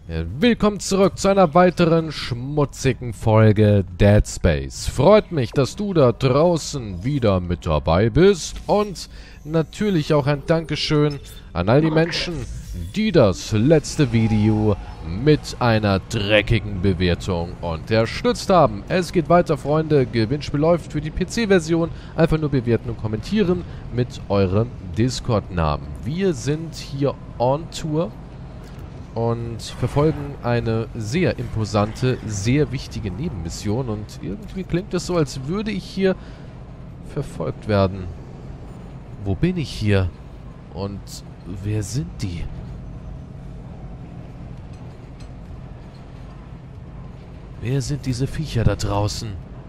Willkommen zurück zu einer weiteren schmutzigen Folge Dead Space. Freut mich, dass du da draußen wieder mit dabei bist und natürlich auch ein Dankeschön an all die Menschen, die das letzte Video mit einer dreckigen Bewertung unterstützt haben. Es geht weiter, Freunde. Gewinnspiel läuft für die PC-Version. Einfach nur bewerten und kommentieren mit eurem Discord-Namen. Wir sind hier on Tour und verfolgen eine sehr imposante, sehr wichtige Nebenmission. Und irgendwie klingt es so, als würde ich hier verfolgt werden. Wo bin ich hier? Und wer sind die? Wer sind diese Viecher da draußen?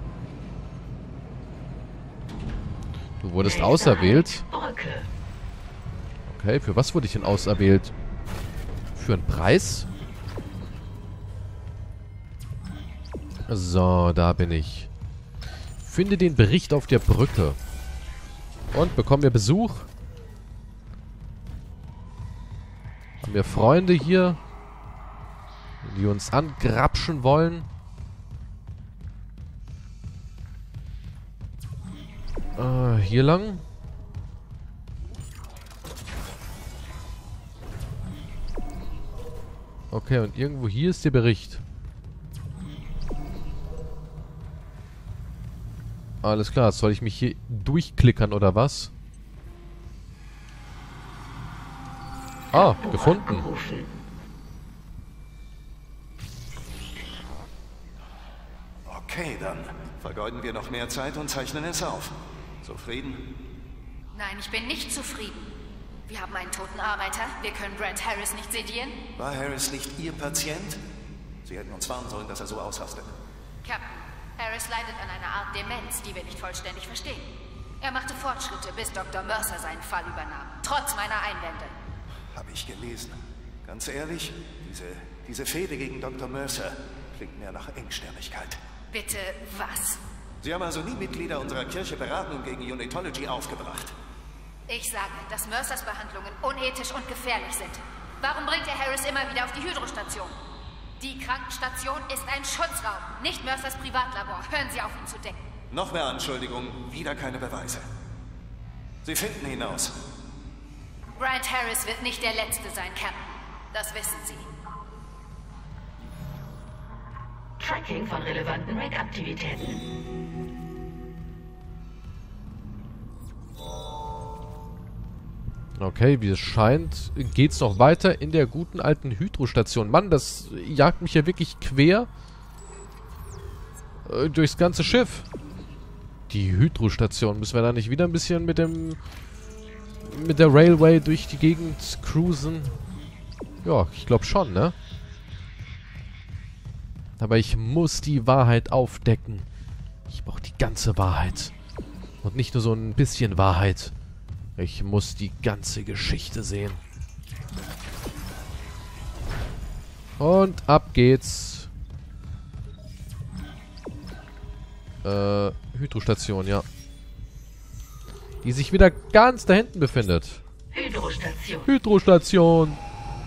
Du wurdest auserwählt. Okay, für was wurde ich denn auserwählt? Für einen Preis? So, da bin ich. Finde den Bericht auf der Brücke. Und bekommen wir Besuch? Haben wir Freunde hier, die uns angrapschen wollen? Hier lang? Okay, und irgendwo hier ist der Bericht. Alles klar, soll ich mich hier durchklickern oder was? Ah, gefunden. Okay, dann vergeuden wir noch mehr Zeit und zeichnen es auf. Zufrieden? Nein, ich bin nicht zufrieden. Wir haben einen toten Arbeiter. Wir können Brent Harris nicht sedieren. War Harris nicht Ihr Patient? Sie hätten uns warnen sollen, dass er so ausrastet. Captain, Harris leidet an einer Art Demenz, die wir nicht vollständig verstehen. Er machte Fortschritte, bis Dr. Mercer seinen Fall übernahm. Trotz meiner Einwände. Habe ich gelesen. Ganz ehrlich, diese Fehde gegen Dr. Mercer klingt mehr nach Engstirnigkeit. Bitte, was? Sie haben also nie Mitglieder unserer Kirche beraten und gegen Unitology aufgebracht. Ich sage, dass Mercers Behandlungen unethisch und gefährlich sind. Warum bringt er Harris immer wieder auf die Hydrostation? Die Krankenstation ist ein Schutzraum, nicht Mercers Privatlabor. Hören Sie auf, ihn zu decken. Noch mehr Anschuldigungen, wieder keine Beweise. Sie finden ihn aus. Brent Harris wird nicht der Letzte sein, Captain. Das wissen Sie. Tracking von relevanten Rig-Aktivitäten. Okay, wie es scheint, geht's noch weiter in der guten alten Hydrostation. Mann, das jagt mich ja wirklich quer durchs ganze Schiff. Die Hydrostation. Müssen wir da nicht wieder ein bisschen mit der Railway durch die Gegend cruisen? Ja, ich glaube schon, ne? Aber ich muss die Wahrheit aufdecken. Ich brauche die ganze Wahrheit. Und nicht nur so ein bisschen Wahrheit. Ich muss die ganze Geschichte sehen. Und ab geht's. Hydrostation, ja. Die sich wieder ganz da hinten befindet. Hydrostation. Hydrostation.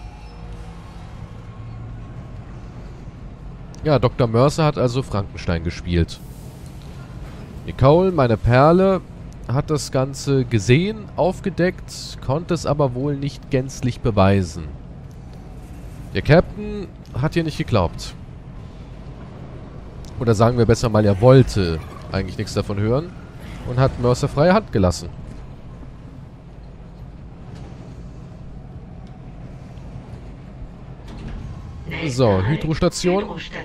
Ja, Dr. Mercer hat also Frankenstein gespielt. Nicole, meine Perle, hat das Ganze gesehen, aufgedeckt, konnte es aber wohl nicht gänzlich beweisen. Der Captain hat ihr nicht geglaubt. Oder sagen wir besser mal, er wollte eigentlich nichts davon hören und hat Mercer freie Hand gelassen. So, Hydrostation.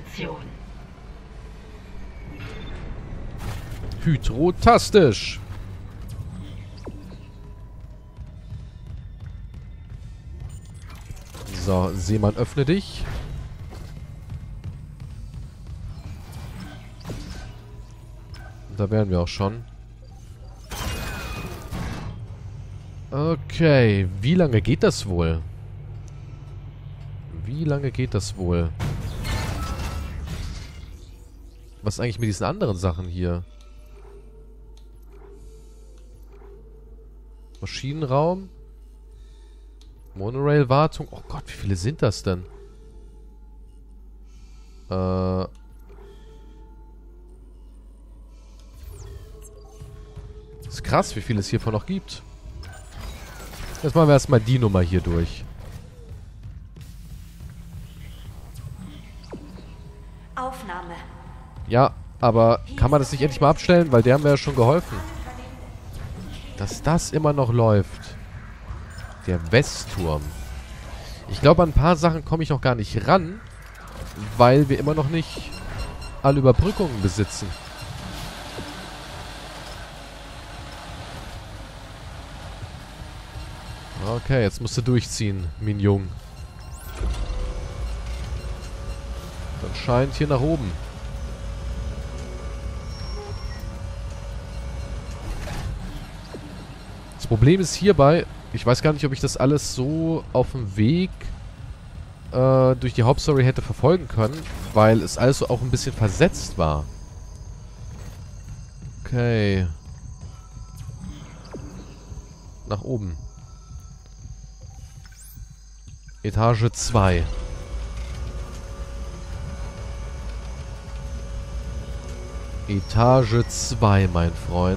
Hydrotastisch. So, Seemann, öffne dich. Da wären wir auch schon. Okay, wie lange geht das wohl? Wie lange geht das wohl? Was ist eigentlich mit diesen anderen Sachen hier? Maschinenraum. Monorail-Wartung. Oh Gott, wie viele sind das denn? Ist krass, wie viel es hiervon noch gibt. Jetzt machen wir erstmal die Nummer hier durch. Aufnahme. Ja, aber kann man das nicht endlich mal abstellen? Weil der haben wir ja schon geholfen. Dass das immer noch läuft. Der Westturm. Ich glaube, an ein paar Sachen komme ich noch gar nicht ran, weil wir immer noch nicht alle Überbrückungen besitzen. Okay, jetzt musst du durchziehen, Mignon. Dann scheint hier nach oben. Das Problem ist hierbei, ich weiß gar nicht, ob ich das alles so auf dem Weg durch die Hauptstory hätte verfolgen können, weil es alles so auch ein bisschen versetzt war. Okay. Nach oben. Etage 2. Etage 2, mein Freund.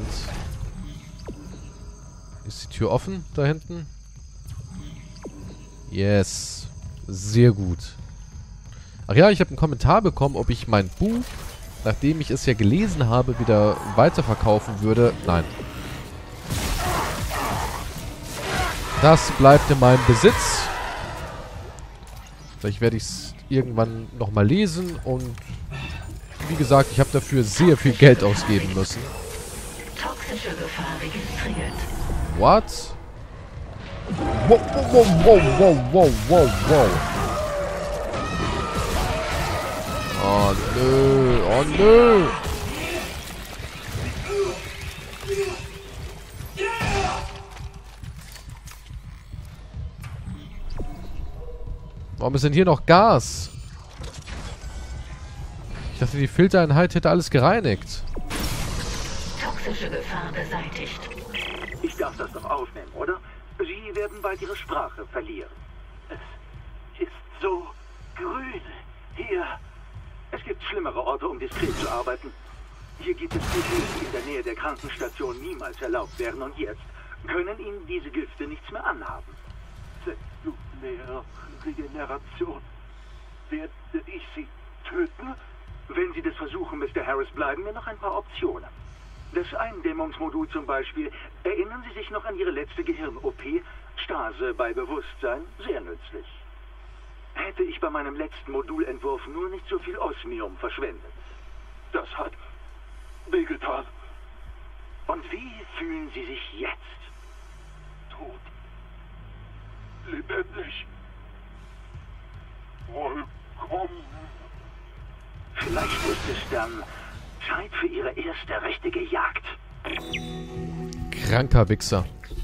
Ist die Tür offen da hinten? Yes. Sehr gut. Ach ja, ich habe einen Kommentar bekommen, ob ich mein Buch, nachdem ich es ja gelesen habe, wieder weiterverkaufen würde. Nein. Das bleibt in meinem Besitz. Vielleicht werde ich es irgendwann nochmal lesen und wie gesagt, ich habe dafür sehr viel Geld ausgeben müssen. Toxische Gefahr registriert. What? Wow, wow, wow, wow, wow, wow, wow. Oh nö, oh nö. Warum ist denn hier noch Gas? Ich dachte, die Filtereinheit hätte alles gereinigt. Toxische Gefahr beseitigt. Ich darf das doch aufnehmen, oder? Sie werden bald Ihre Sprache verlieren. Es ist so grün hier. Es gibt schlimmere Orte, um diskret zu arbeiten. Hier gibt es Gifte, die in der Nähe der Krankenstation niemals erlaubt wären. Und jetzt können Ihnen diese Gifte nichts mehr anhaben. Zelluläre Regeneration. Werde ich Sie töten? Wenn Sie das versuchen, Mr. Harris, bleiben mir noch ein paar Optionen. Das Eindämmungsmodul zum Beispiel. Erinnern Sie sich noch an Ihre letzte Gehirn-OP? Stase bei Bewusstsein? Sehr nützlich. Hätte ich bei meinem letzten Modulentwurf nur nicht so viel Osmium verschwendet. Das hat wehgetan. Und wie fühlen Sie sich jetzt? Tot. Lebendig. Vollkommen. Vielleicht ist es dann Zeit für Ihre erste richtige Jagd. Kranker Wichser.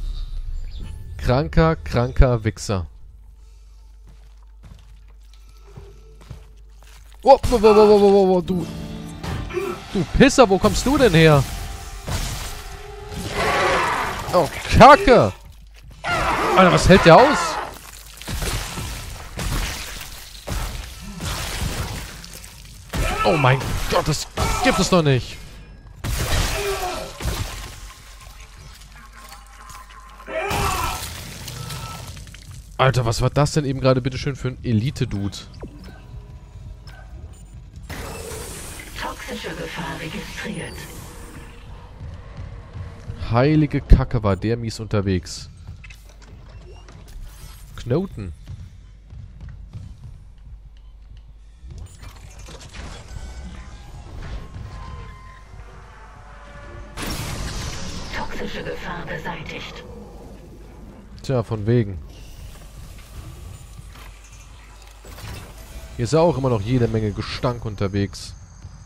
Kranker Wichser. Oh, du Pisser, wo kommst du denn her? Oh, Kacke. Alter, was hält der aus? Oh mein Gott, das gibt es doch nicht. Alter, was war das denn eben gerade bitteschön für ein Elite-Dude? Toxische Gefahr registriert. Heilige Kacke, war der mies unterwegs. Knoten. Toxische Gefahr beseitigt. Tja, von wegen. Hier ist ja auch immer noch jede Menge Gestank unterwegs.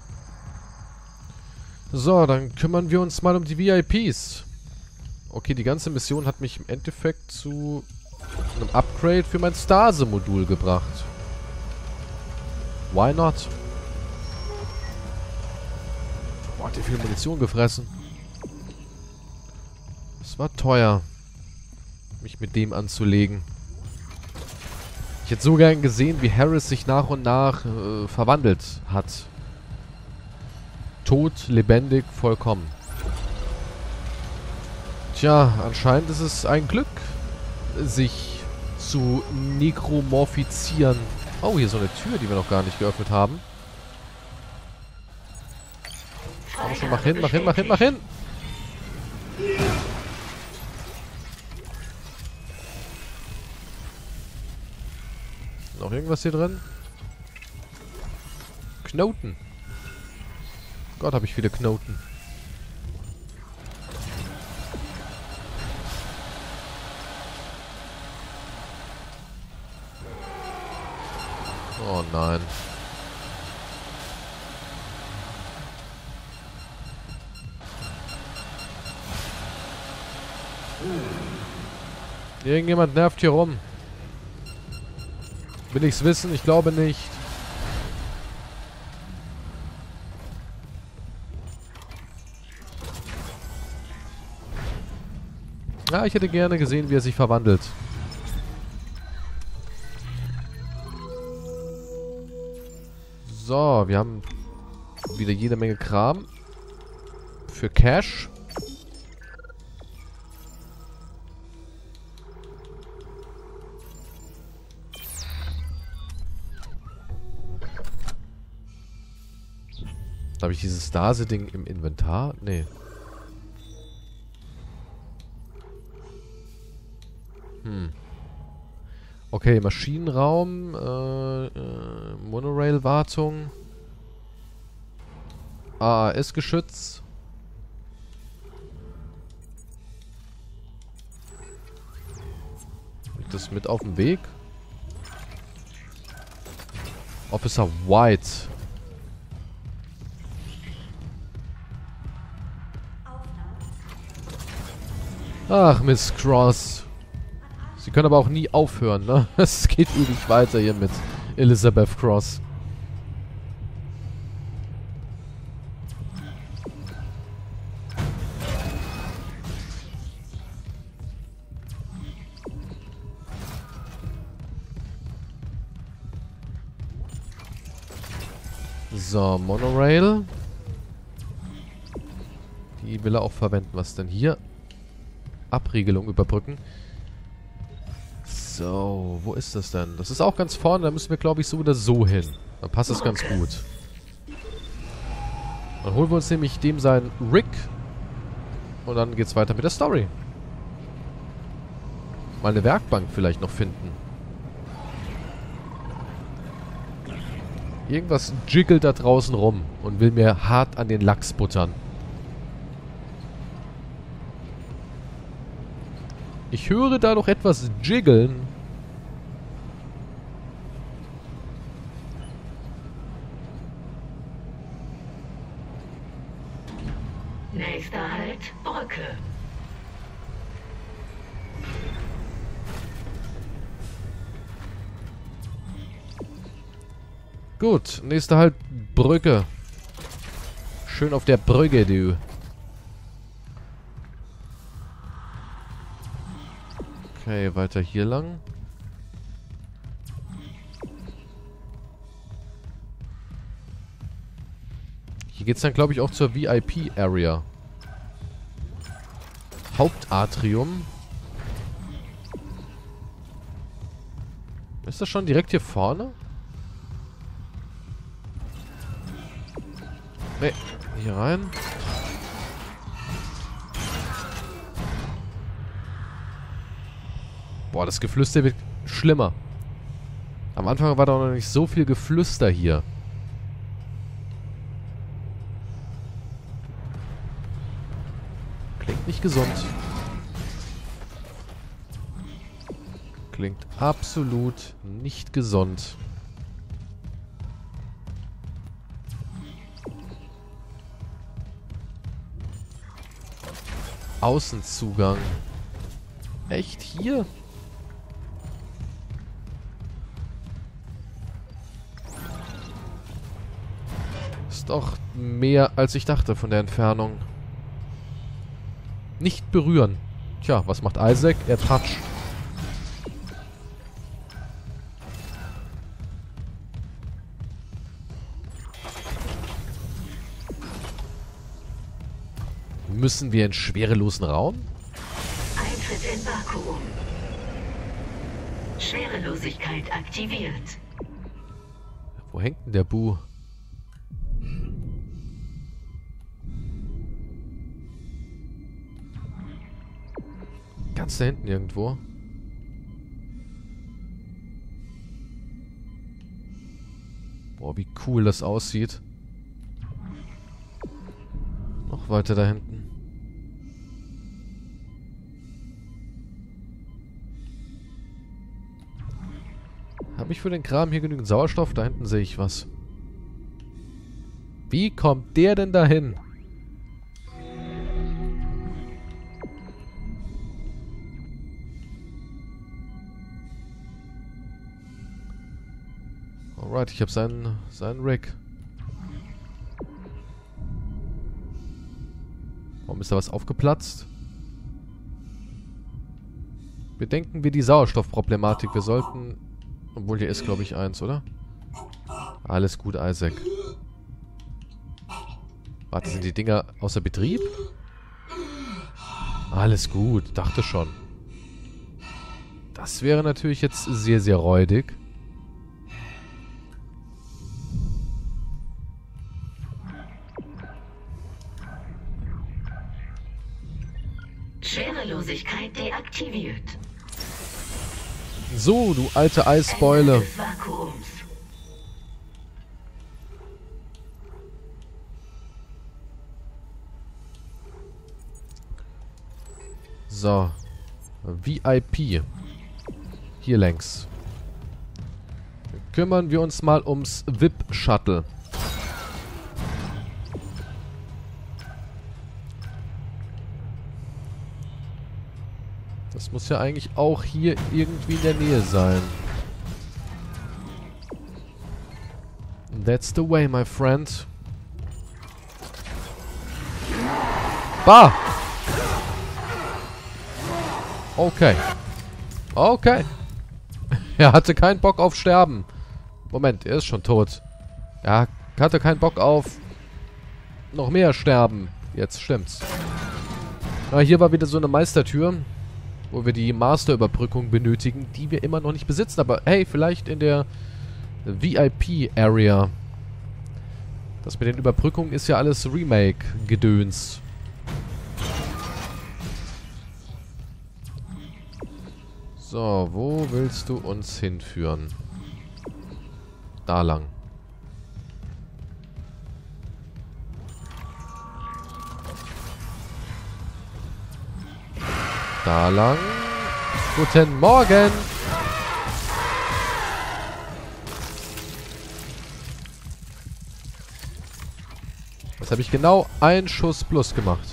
So, dann kümmern wir uns mal um die VIPs. Okay, die ganze Mission hat mich im Endeffekt zu einem Upgrade für mein Stase-Modul gebracht. Why not? Boah, hat der viel Munition gefressen. Es war teuer, mich mit dem anzulegen. Ich hätte so gern gesehen, wie Harris sich nach und nach verwandelt hat. Tot, lebendig, vollkommen. Tja, anscheinend ist es ein Glück, sich zu nekromorphizieren. Oh, hier ist so eine Tür, die wir noch gar nicht geöffnet haben. Komm schon, mach hin, mach hin, mach hin, mach hin! Noch irgendwas hier drin? Knoten. Gott, habe ich viele Knoten. Oh nein. Irgendjemand nervt hier rum. Will ich's wissen? Ich glaube nicht. Ja, ich hätte gerne gesehen, wie er sich verwandelt. So, wir haben wieder jede Menge Kram. Für Cash. Habe ich dieses Stase-Ding im Inventar? Nee. Okay, Maschinenraum, Monorail-Wartung, AAS-Geschütz. Liegt das mit auf dem Weg? Officer White. Ach, Miss Cross. Sie können aber auch nie aufhören, ne? Es geht ewig weiter hier mit Elizabeth Cross. So, Monorail. Die will er auch verwenden. Was denn hier? Abriegelung überbrücken. So, wo ist das denn? Das ist auch ganz vorne. Da müssen wir, glaube ich, so oder so hin. Dann passt das ganz gut. Dann holen wir uns nämlich dem seinen Rig. Und dann geht's weiter mit der Story. Mal eine Werkbank vielleicht noch finden. Irgendwas jiggelt da draußen rum und will mir hart an den Lachs buttern. Ich höre da doch etwas jiggeln. Nächster Halt, Brücke. Gut, nächster Halt, Brücke. Schön auf der Brücke, du. Okay, weiter hier lang. Hier geht's dann, glaube ich, auch zur VIP-Area. Hauptatrium. Ist das schon direkt hier vorne? Ne, hier rein. Boah, das Geflüster wird schlimmer. Am Anfang war da noch nicht so viel Geflüster hier. Klingt nicht gesund. Klingt absolut nicht gesund. Außenzugang. Echt hier? Ist doch mehr als ich dachte von der Entfernung. Nicht berühren. Tja, was macht Isaac? Er toucht. Müssen wir in schwerelosen Raum? Eintritt in Vakuum. Schwerelosigkeit aktiviert. Wo hängt denn der Bu? Ganz da hinten irgendwo. Boah, wie cool das aussieht. Noch weiter da hinten. Habe ich für den Kram hier genügend Sauerstoff? Da hinten sehe ich was. Wie kommt der denn dahin? Alright, ich habe seinen Rig. Warum ist da was aufgeplatzt? Bedenken wir die Sauerstoffproblematik. Wir sollten... Obwohl, hier ist, glaube ich, eins, oder? Alles gut, Isaac. Warte, sind die Dinger außer Betrieb? Alles gut, dachte schon. Das wäre natürlich jetzt sehr, sehr räudig. Schwerelosigkeit deaktiviert. So, du alte Eisbeule. Ende des Vakuums. So. VIP. Hier längs. Kümmern wir uns mal ums VIP-Shuttle. Das muss ja eigentlich auch hier irgendwie in der Nähe sein. That's the way, my friend. Bah! Okay. Okay. Er hatte keinen Bock auf Sterben. Moment, er ist schon tot. Er hatte keinen Bock auf noch mehr Sterben. Jetzt stimmt's. Ah, hier war wieder so eine Meistertür, wo wir die Master-Überbrückung benötigen, die wir immer noch nicht besitzen. Aber hey, vielleicht in der VIP-Area. Das mit den Überbrückungen ist ja alles Remake-Gedöns. So, wo willst du uns hinführen? Da lang. Da lang. Guten Morgen. Jetzt habe ich genau einen Schuss plus gemacht.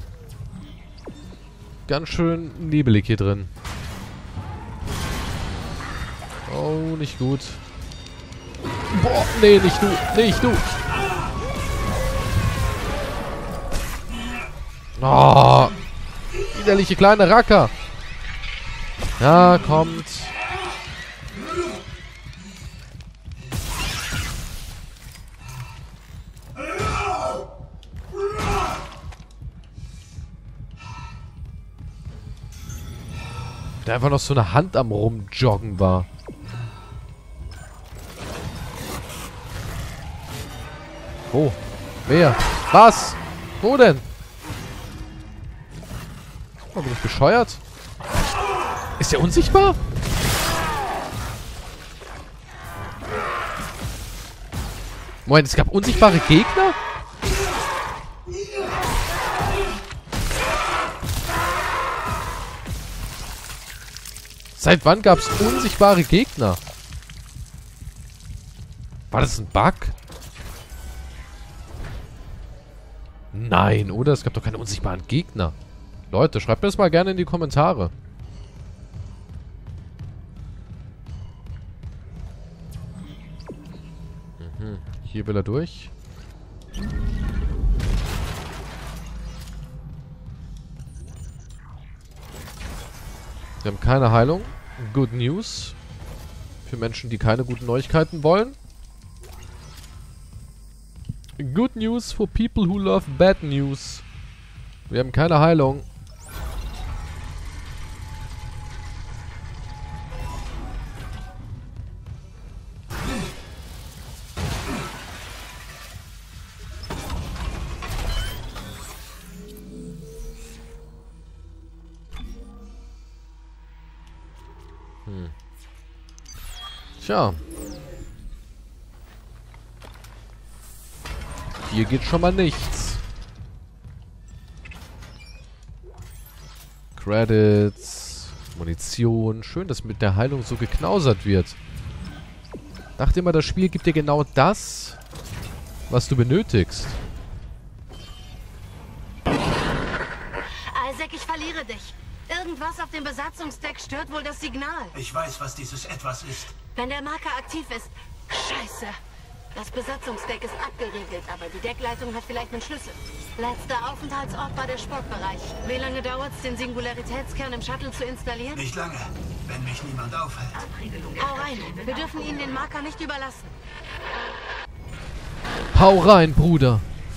Ganz schön nebelig hier drin. Oh, nicht gut. Boah, nee, nicht du. Nicht du. Oh. Widerliche kleine Racker. Ja, kommt. Der einfach noch so eine Hand am Rumjoggen war. Wo? Wer? Was? Wo denn? Oh, bin ich bescheuert? Ist der unsichtbar? Moment, es gab unsichtbare Gegner? Seit wann gab es unsichtbare Gegner? War das ein Bug? Nein, oder? Es gab doch keine unsichtbaren Gegner. Leute, schreibt mir das mal gerne in die Kommentare. Hier will er durch. Wir haben keine Heilung. Good News. Für Menschen, die keine guten Neuigkeiten wollen. Good News for people who love bad news. Wir haben keine Heilung. Tja. Hier geht schon mal nichts. Credits, Munition. Schön, dass mit der Heilung so geknausert wird. Dachte immer, das Spiel gibt dir genau das, was du benötigst. Isaac, ich verliere dich. Irgendwas auf dem Besatzungsdeck stört wohl das Signal. Ich weiß, was dieses Etwas ist. Wenn der Marker aktiv ist. Scheiße. Das Besatzungsdeck ist abgeriegelt, aber die Deckleitung hat vielleicht einen Schlüssel. Letzter Aufenthaltsort war der Sportbereich. Wie lange dauert es, den Singularitätskern im Shuttle zu installieren? Nicht lange, wenn mich niemand aufhält. Hau rein. Wir dürfen ihnen den Marker nicht überlassen. Hau rein, Bruder.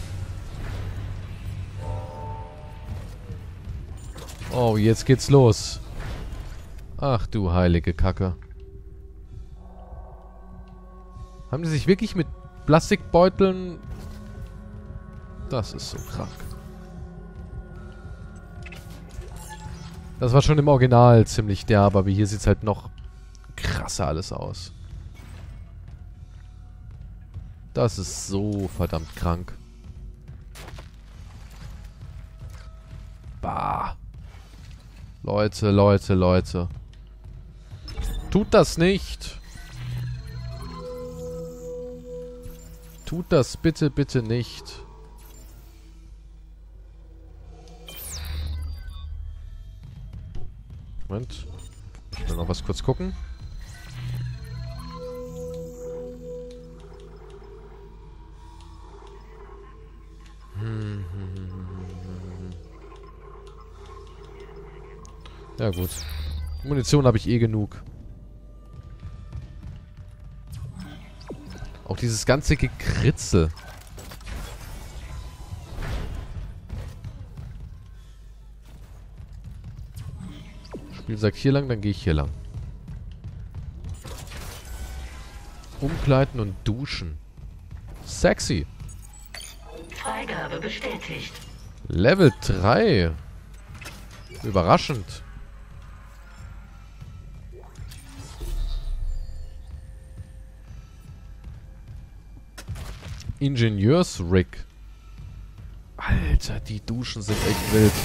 Oh, jetzt geht's los. Ach du heilige Kacke. Haben die sich wirklich mit Plastikbeuteln... Das ist so krank. Das war schon im Original ziemlich derb, aber hier sieht's halt noch krasser alles aus. Das ist so verdammt krank. Bah. Leute, Leute, Leute. Tut das nicht. Tut das bitte, bitte nicht. Moment. Ich will noch was kurz gucken. Ja gut. Munition habe ich eh genug. Auch dieses ganze Gekritzel. Spiel sagt hier lang, dann gehe ich hier lang. Umkleiden und duschen. Sexy. Freigabe bestätigt. Level 3. Überraschend. Ingenieursrig. Alter, die Duschen sind echt wild.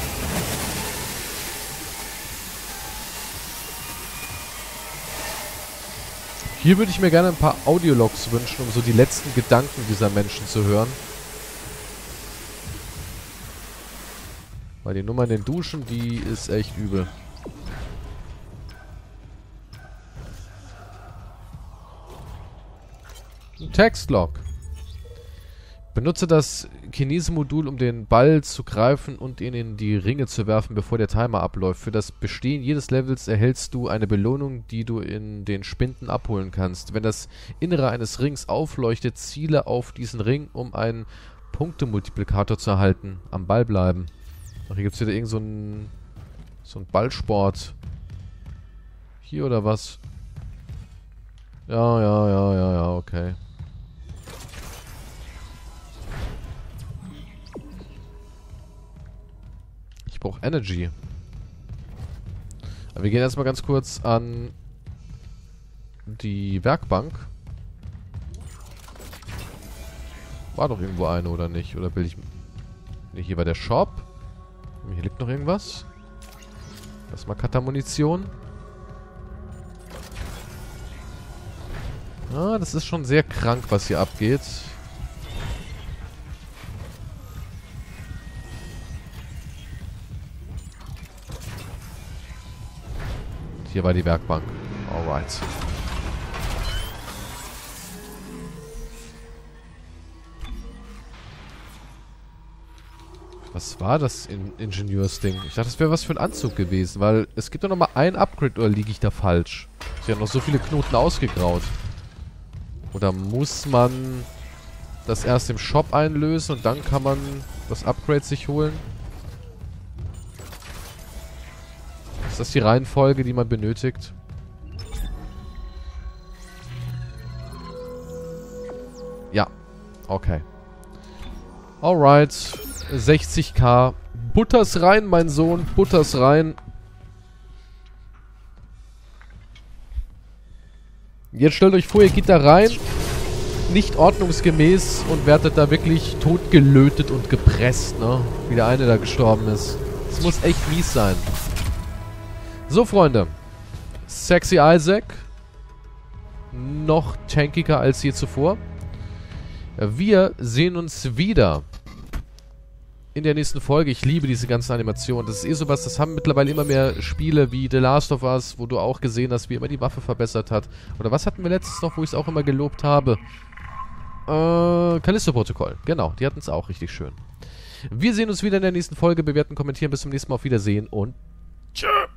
Hier würde ich mir gerne ein paar Audiologs wünschen, um so die letzten Gedanken dieser Menschen zu hören. Weil die Nummer in den Duschen, die ist echt übel. Ein Textlog. Benutze das Kinese-Modul, um den Ball zu greifen und ihn in die Ringe zu werfen, bevor der Timer abläuft. Für das Bestehen jedes Levels erhältst du eine Belohnung, die du in den Spinden abholen kannst. Wenn das Innere eines Rings aufleuchtet, ziele auf diesen Ring, um einen Punktemultiplikator zu erhalten. Am Ball bleiben. Ach, hier gibt es wieder irgend so ein Ballsport. Hier oder was? Ja, okay. Ich brauche Energy. Aber wir gehen erstmal ganz kurz an die Werkbank. War doch irgendwo eine, oder nicht? Oder will ich... Ne, hier war der Shop. Hier liegt noch irgendwas. Erstmal Katamunition. Ah, das ist schon sehr krank, was hier abgeht. Hier war die Werkbank. Alright. Was war das Ingenieursding? Ich dachte, das wäre was für ein Anzug gewesen, weil es gibt doch noch mal ein Upgrade, oder liege ich da falsch? Ich habe noch so viele Knoten ausgegraut. Oder muss man das erst im Shop einlösen und dann kann man das Upgrade sich holen? Ist das die Reihenfolge, die man benötigt? Ja. Okay. Alright. 60k. Butters rein, mein Sohn. Butters rein. Jetzt stellt euch vor, ihr geht da rein. Nicht ordnungsgemäß und werdet da wirklich totgelötet und gepresst, ne? Wie der eine da gestorben ist. Das muss echt mies sein. So, Freunde. Sexy Isaac. Noch tankiger als je zuvor. Wir sehen uns wieder in der nächsten Folge. Ich liebe diese ganzen Animationen. Das ist eh sowas, das haben mittlerweile immer mehr Spiele wie The Last of Us, wo du auch gesehen hast, wie immer die Waffe verbessert hat. Oder was hatten wir letztens noch, wo ich es auch immer gelobt habe? Callisto-Protokoll. Genau, die hatten es auch richtig schön. Wir sehen uns wieder in der nächsten Folge. Bewerten, kommentieren. Bis zum nächsten Mal. Auf Wiedersehen und tschö.